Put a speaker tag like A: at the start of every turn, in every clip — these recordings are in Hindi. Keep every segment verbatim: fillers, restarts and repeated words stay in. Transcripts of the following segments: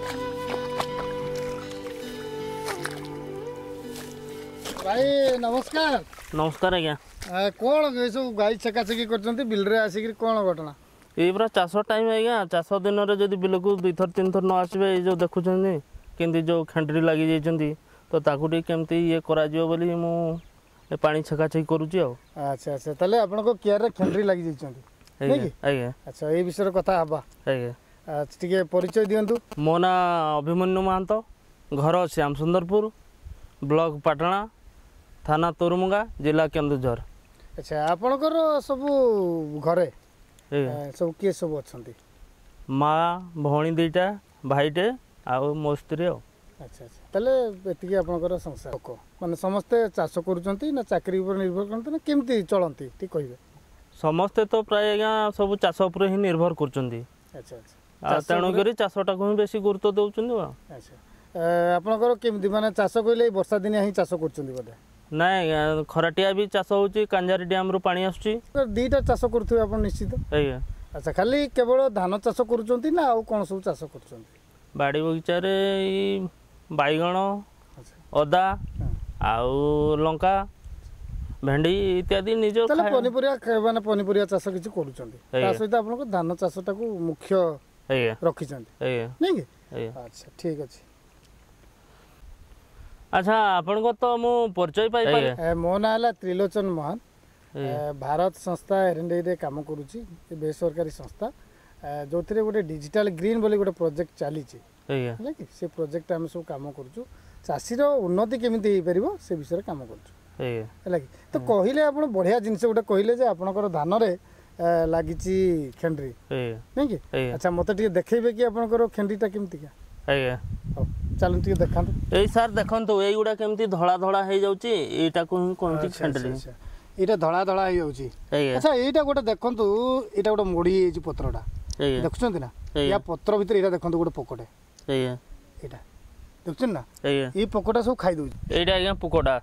A: भाई नमस्कार।
B: नमस्कार आज्ञा।
A: कौन ये सब गाई छेकाछेकी कर बिल रे आसिक कौन घटना?
B: ये पूरा चाष टाइम आज्ञा चाष दिन में जब बिल को दुई थर तीन थर न आसबे जो देखुं केमती जो खेंडरी लगी जाइए तो ताकू केमती ये करा बोली मु पानी छेकाछेकी करुची।
A: अच्छा अच्छा ताले आपन को केयर रे खेंडरी लगी जाइछंती नहीं कि?
B: आज्ञा
A: अच्छा ए विषय कथा हबा।
B: आज्ञा
A: अच्छा ठीक है परिचय दियंतु।
B: मो ना अभिमन्यु महंत, घर श्याम सुंदरपुर, ब्लॉक पाटणा, थाना तोरमुंगा, जिला केन्दुझर।
A: अच्छा आपनकर सब घरे सब किए सब अच्छंती?
B: माँ भौणी दुईटा भाईटे आउ मो स्त्री।
A: अच्छा अच्छा ताले एतिकी आपनकर संसार लोक माने समस्ते चाष करूचंती ना चाकरी ऊपर निर्भर करते ना केमती चलंती ठीक कहिबे?
B: समस्ते तो प्राय आज्ञा सब चाष उपर ही निर्भर करचंती।
A: अच्छा अच्छा
B: तेणु करी चाषटा को ही बेसी गुरुत्व दउचंती।
A: अच्छा आपनकर केमती माने चाष कइले वर्षा दिन ही चाष करचंती बोले?
B: नाଇଁ ଖରାଟିଆ ବି ଚାଷ ହେଉଛି କାଞ୍ଜାରୀ ଡ୍ୟାମ୍ରୁ ପାଣି ଆସୁଛି।
A: ଦୁଇଟା ଚାଷ କରୁଥିବେ ଆପଣ ନିଶ୍ଚିତ?
B: ଆଜ୍ଞା।
A: ଆଚ୍ଛା ଖାଲି କେବଳ ଧାନ ଚାଷ କରୁଛନ୍ତି ନା ଆଉ କ'ଣ ସବୁ ଚାଷ କରୁଛନ୍ତି?
B: ବାଡ଼ି ବଗିଚାରେ ଏଇ ବାଇଗଣ, ଅଦା ଆଉ ଲଙ୍କା, ଭେଣ୍ଡି ଇତ୍ୟାଦି ନିଜ
A: ପନିପରିବା ମାନେ ପନିପରିବା ଚାଷ କିଛି କରୁଛନ୍ତି ତା ସହିତ ଆପଣଙ୍କ ଧାନ ଚାଷଟାକୁ ମୁଖ୍ୟ ରଖିଛନ୍ତି ନାଇଁ କି? ଆଚ୍ଛା ଠିକ୍ ଅଛି।
B: अच्छा आपण को तो मु परिचय पाई पारे?
A: मो ना है त्रिलोचन महान, भारत संस्था एरंडे रे काम करूची बेसरकारी संस्था जो थे गोटे डिजिटल ग्रीन बोली गोटे प्रोजेक्ट चली से प्रोजेक्ट आम सब कम करूँ चाषीर उन्नति केमी हो से विषय काम कर तो कहले आप बढ़िया जिनस गोटे कहले आपंकर धान लगी खेंडी नहीं कि? अच्छा मत देखेबे कि आपंकर खेंडीटा केमती चलो टे देखा
B: ए सार देखो युवा केमती धड़ा धड़ा हो जाऊँगी एटा को कहती खेंडी
A: यहाँ धड़ा धड़ा हो जाऊँगी। अच्छा यहाँ गोटे देखु यहाँ गोटे मोड़ी पत्रटा देखुं ना या पत्र भितर यहाँ देखो गोटे पोकटे यहाँ देखुन ना ये पोकटा सब खाई दौर
B: यहाँ आज्ञा पोकटा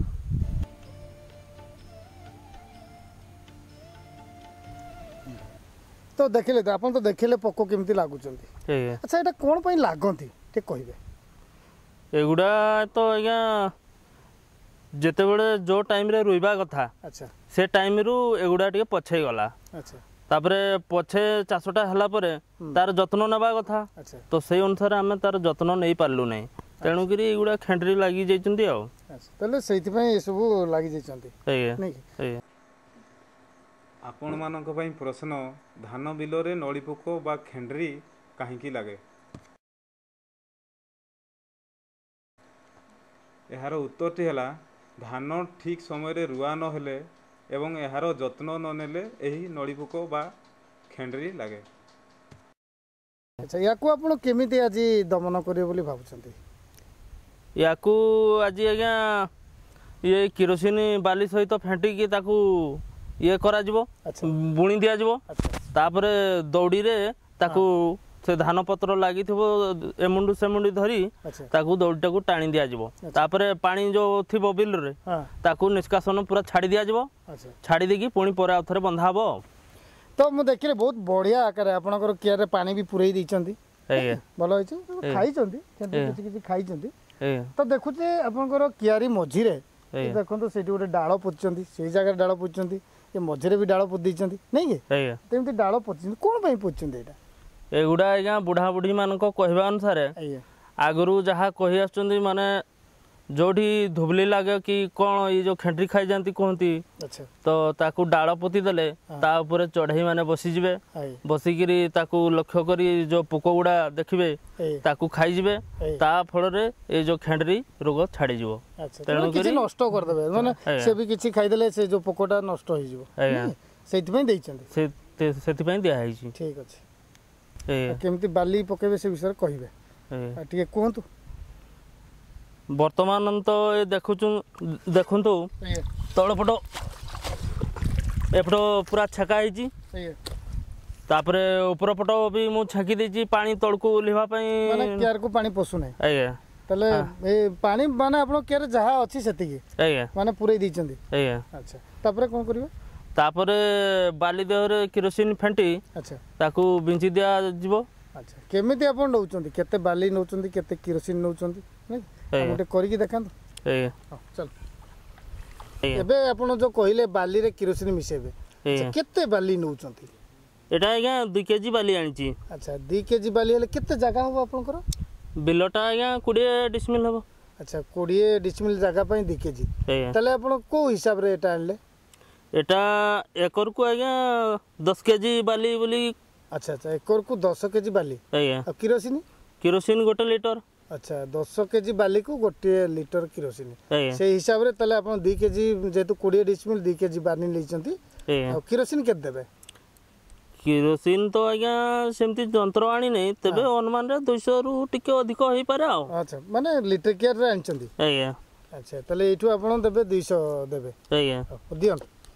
A: तो देखिले तो आप तो देखिले पोक केमती लगुच। अच्छा यहाँ कौन पर लगती ठीक कहे?
B: एगुड़ा तो आज्ञा जिते बड़े जो टाइम रे रुइबा कथा
A: अच्छा
B: से टाइम रु एगुड़ा टिके पछे गला। अच्छा तापरे पछे चाषटा हला परे तार जत्न नेबा कथा अच्छा तो से अनुसार आमे तार जत्न नै पारलु नै तेणु करी एगुड़ा खेंडरी लागि जाइचंती आ।
A: अच्छा तले सेति पय ए सब लागि जाइचंती
B: आज्ञा
A: नै
B: आज्ञा।
C: आपण मानक पय प्रश्न धान बिलो रे नळी पोको बा खेंडरी काहेकि लागे? यार उत्तरटी है धान ठीक समय रे रुआ न हेले एवं यार जत्न न नेले एही नळी पोक बा खेंडरी लागे।
A: अच्छा याकू आपण केमिति आज दमन करियो बोली भाबुछंती?
B: याकू आज आज्ञा ये किरोसिन बाली सहित फेंटी की ताकू ये करा जिवो बुणी दिया जिवो तापरे दौड़ी रे ताकू से धान पत्र लगी एमुंडू सेमुंडी धरी ताकू दौड़ीटा को टाणी दिया जिवो तापरे पानी जो थिबो बिल रे ताकू निष्कासन पूरा छाड़ी दिया जिवो छाड़ी देकी पुणी पर आउ थरे बंधा हबो।
A: तो मु देखिले बहुत बढ़िया आकार आपनकर केयर रे पानी भी पुरई दैचंती भलो होइछ खाई चंती किछि किछि खाई चंती तो देखुचे आपनकर केयारी मझी रे देखंतो सेठी गोटे डाळ पोचंती से जगह डाळ पोचंती ये मझी रे भी डाळ पोच दैचंती नै कि? तेमती डाळ पोचंती कोन पई पोचंती एटा?
B: एगुड़ा आज्ञा बुढ़ा बुढ़ी मान कहवा अनुसार आगु जहाँ कही आसुँच माने जोठी धुबली लगे कि कौन ये जो खेंडी खाई जाती कहती तो ताकू डाल पोती देले ता ऊपर चढ़ई माने बसीजे बसिकी लक्ष्य करी जो पोक गुड़ा देखिए ताकू खाईजे ता फल ये जो खेंडी रोग छाड़ी जीवो
A: तेणु नष्ट करदे माने से भी किछि खाईदेले से जो पोकटा नष्ट हो जीवो सेति पई दैचंती
B: से सेति पई दिया है।
A: ठीक अछि केमती बाली पकेबे से विषय कहिबे टिके कहतु?
B: वर्तमान तो ये देखु देखु तलपट एपट पूरा छेका तापरे ऊपर पट भी मु छेकी देछि पानी तळकु लिवा पई
A: माने केयर को पानी पसु नै
B: आज्ञा
A: तले ए पानी माने आपन केयर जहा अछि सेतिकी
B: आज्ञा
A: माने पुरै दैचंदी
B: आज्ञा।
A: अच्छा तापरे कोन करिवे?
B: तापरे बाली देहरे किरोसिन फेंटी अच्छा ताकू बिंची दिया जीवो
A: अच्छा केमिति आपण नउचंती केते बाली नउचंती केते किरोसिन नउचंती नै गोटे करिकि देखांतु
B: ए
A: हां चल एबे आपण जो कहिले बाली रे किरोसिन मिसेबे केते बाली नउचंती
B: एटा आज्ञा दो केजी बाली आनिची
A: अच्छा दो केजी बाली हेले केते जगह हो आपनकर
B: बिलटा आज्ञा बीस डिसमिल हबो
A: अच्छा बीस डिसमिल जगह पई दो केजी तले आपण को हिसाब रे एटा आनले
B: एटा एकर को आज्ञा दस केजी बाली बोली
A: अच्छा अच्छा एकर को दस केजी बाली
B: आज्ञा
A: आ किरोसिन
B: किरोसिन गोटे लिटर
A: अच्छा दस केजी बाली को गोटे लिटर किरोसिन से हिसाब रे तले आपण दो केजी जेतु बीस डिसमिल दो केजी बाली लेचंती आ किरोसिन के देबे
B: किरोसिन तो आज्ञा सेमती जंत्र आनी नहीं तबे अनुमान रे दो सौ रु टिके अधिक होई पारे आ
A: अच्छा माने लिटर केयर रे आनचंती
B: आज्ञा
A: अच्छा तले एठू आपण देबे दो सौ देबे
B: आज्ञा
A: दियन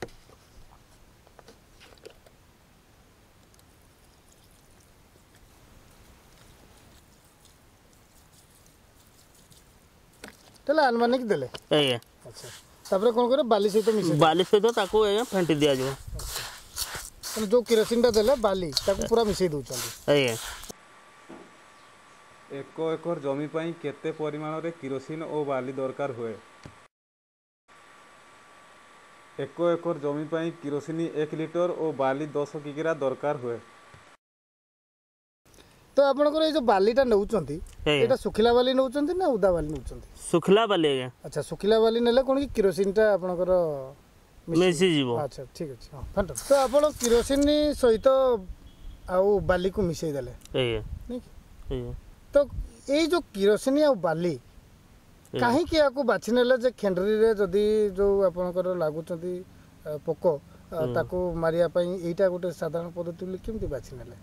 A: तले अनुमानिक देले
B: आज्ञा
A: अच्छा तापर कोन करे बाली सहित मिसे
B: बाली सहित ताको आज्ञा फेंटी दिया जो
A: माने जो किरोसिन टा देले बाली ताको पूरा मिसई दउचंती
B: आज्ञा
C: एक एकर जमी पाई केते परिमाण रे किरोसिन ओ बाली दरकार हुए एक एकर जमी पाई किरोसिन एक लिटर ओ बाली दस किग्रा दरकार हुए
A: तो आपनकर ए जो बालीटा नउचंती एटा सुखिला बाली नउचंती ना उदा बाली नउचंती
B: सुखला बाली आज्ञा
A: अच्छा सुखिला बाली नेले कोन कि किरोसिन टा आपनकर
B: मेसी जीवो
A: अच्छा ठीक अछि हां फंट तो आपण किरोसिन सहित आउ बाली को मिसई देले
B: आज्ञा
A: नहीं
B: आज्ञा
A: तो ए जो किरोसिन आ बाली काहे कि आको बाछि नेले जे खेंडरी रे जदी जो आपनकर लागुचंती पोको ताको मारिया पई एटा गोटे साधारण पद्धति केमति बाछि नेले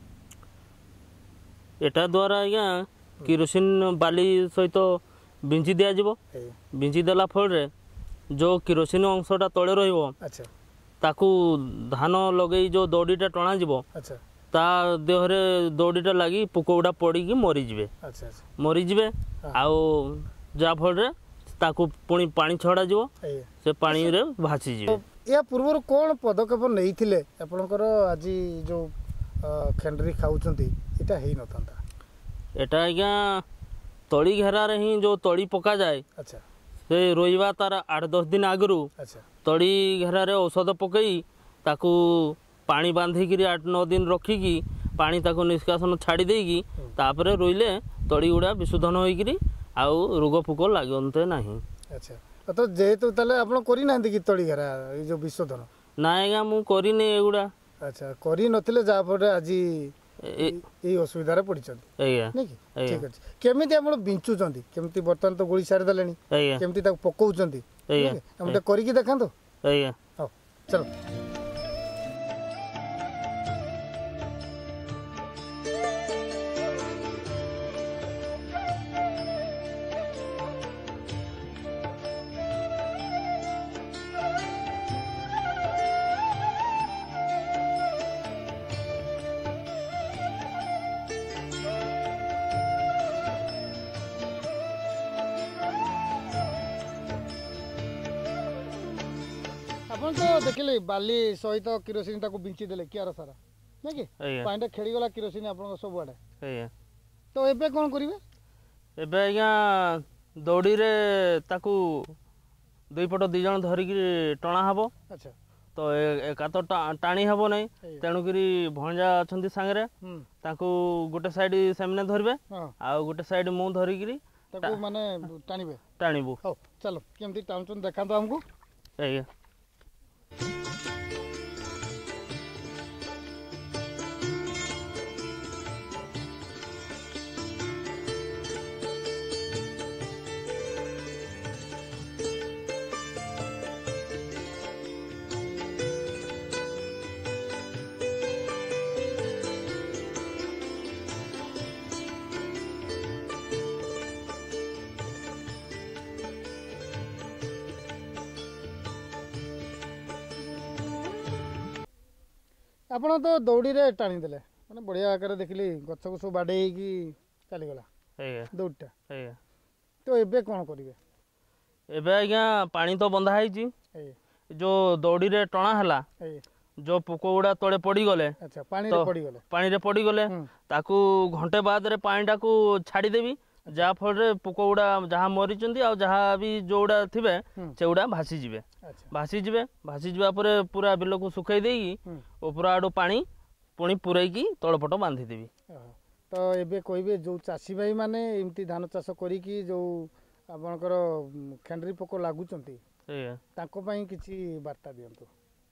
B: एटा द्वारा आज्ञा किरोसिन बाली सहित बिंची दिया जीवो बिंची देला फल रे जो किरोसिन अंशटा तळे रहिबो
A: अच्छा
B: ताकू धान लगेई जो दौड़ीटा टणा जीवो
A: अच्छा
B: ता देहरे दौड़ीटा लागी पोकोडा पड़ी की मरी जिवे
A: अच्छा अच्छा
B: मरी जिवे आउ जा फल रे ताकू पुणी पानी छड़ा जीवो से पानी रे भासी जिवे
A: या पूर्व कोन पदक्षेप नैथिले आपनकर आज जो खेंडरी खाउचंती एटा हेई नथंता
B: एटा आज्ञा तड़ी घेरा रे ही जो तड़ी पका जाए
A: अच्छा
B: से रोइबा तार आठ दस दिन आगरू
A: अच्छा
B: तड़ी घेरा रे औषध पकई ताकू पानी बांधिकी आठ नौ दिन रखिकी पानी ताकू निष्कासन छाड़ी देकी तापरे रोइले तड़ी गुड़ा विशोधन होइकरी आउ रोग फुक लागते नाही
A: अच्छा तो जेहेतु ताले आपण करि नांदी कि तड़ी घेरा ए जो विशोधन
B: ना आज्ञा मु करिने एगुड़ा
A: अच्छा करि नथिले जा फरे आज ए असुविधा रे पड़िचंती
B: आज्ञा
A: नहीं कि ठीक अछि केमिति आपण बिंचुचंती केमिति बर्तन तो गोली सार देलेनी
B: आज्ञा
A: केमिति ताको पकोउचंती
B: आज्ञा
A: हम त करिकि देखांतो
B: आज्ञा
A: हो चलो आपण तो देखिले बाली सहित किरोसिन ताको बिंची देले कियार सारा नै कि पांडे खेड़ी गला किरोसिन आपण सब आडे
B: आज्ञा
A: तो एबे कोन करिवे
B: एबे आज्ञा दौड़ी रे ताकू दुई पट दी जन धरिकी टणा हबो
A: अच्छा
B: तो एका तो टाणी हबो नै तेणुकरी भंजा अछंती सांगरे ताकू गोटे साइड सेमने धरबे आ गोटे साइड मु धरिकी
A: ताकू माने टाणीबे
B: टाणीबू
A: हो चलो केमती टाउन देखांतो हमको
B: आज्ञा
A: आपण तो दौड़ी रे टाणी देले माने बढ़िया आकार देखली गछ को सब बाडे की चली गला
B: आज्ञा
A: दौड़टा
B: आज्ञा
A: तो एबे कोन करिवे
B: एबे आज्ञा पानी तो बंधा है जी जो दौड़ी रे टणा हला जो पोक गुड़ा तले पड़गले
A: अच्छा पानी रे पड़गले
B: पानी रे पड़गले ताकू घंटे बाद रे पानी टाकू छाड़ी देबी जहाँ फल पोक गुड़ा जहाँ मरी जहाँ भी जो गुड़ा थे से गुड़ा भासी जीवे भासी जीवे भासी जावा पर पूरा बिल को सुखाई देगी ऊपर आड़ू पानी पुणी पूरैकी तलपट बांधिदेवी।
A: तो एबे कहबे जो चाषी भाई माने एमती धान चाष करिकी जो आपनकर खेंडरी पोक लागुचंती ताको पई किछि वार्ता दियंतु।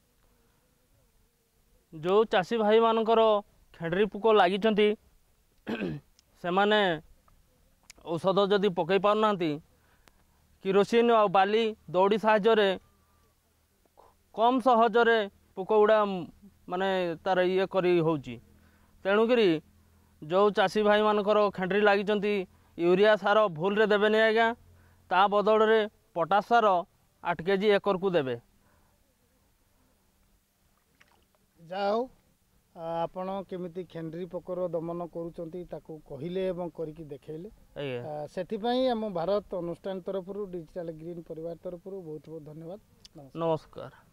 B: जो चाषी भाई मानकर खेंडरी पोक लागिचंती से माने औषध जदि पकई पारना किरोसिन आ बाली दौड़ी साहाय्य कम सहजरे पोक गुड़ा माने तार ये करी होची तेणुकरी जो चाषी भाई मानकर खेंडरी लागिचंती यूरिया सार भूल रे देबेनी आज्ञा ता बदल रे पोटास सार आठ केजी एकर को देबे।
A: जाओ आपण केमिति खेंडरी पोकर दमन करूचंती ताको कहिले एवं करिकी देखेले सेथिपई हम भारत अनुष्ठान तरफ डिजिटल ग्रीन परिवार तरफ बहुत बहुत धन्यवाद।
B: नमस्कार।